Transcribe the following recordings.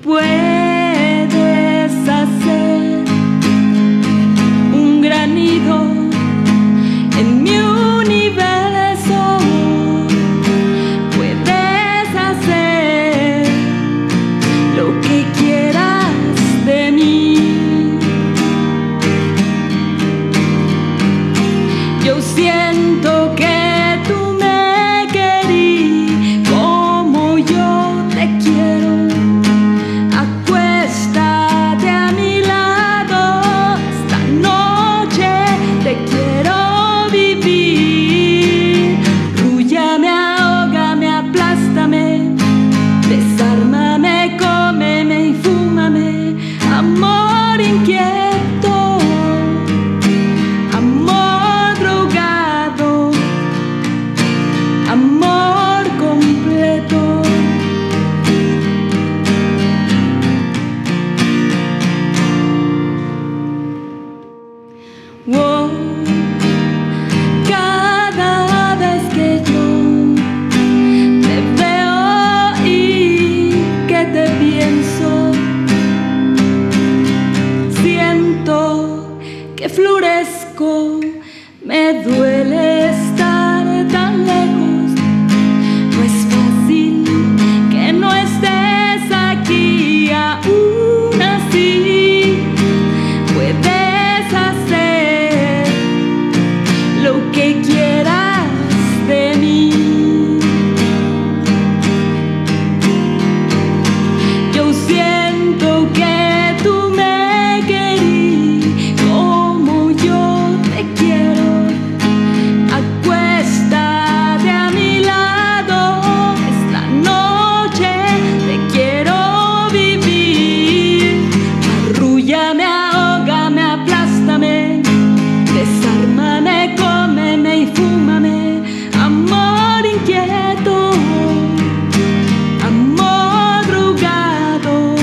Puedes hacer un gran nido en mi universo. Puedes hacer lo que quieras de mí. Yo siento que tú me querís como yo te quiero. Acuéstate a mi lado, esta noche te quiero vivir. Rúllame, ahógame, aplástame, desármame, cómeme y fúmame. Amor inquieto, amor drogado, amor completo. Wow. Cada vez que yo te veo y que te pienso, siento que florezco. Me duele estar tan lejos, no es fácil que no estés aquí. Aún así puedes hacer lo que quieras de mí. Yo siento que tú me querís como yo te quiero. Acuéstate a mi lado, esta noche te quiero vivir. Arrúllame, ahógame, aplástame, desármame, cómeme y fúmame. Amor inquieto, amor drogado,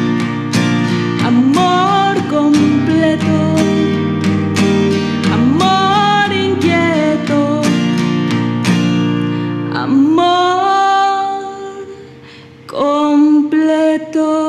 amor completo. Amor inquieto, amor completo.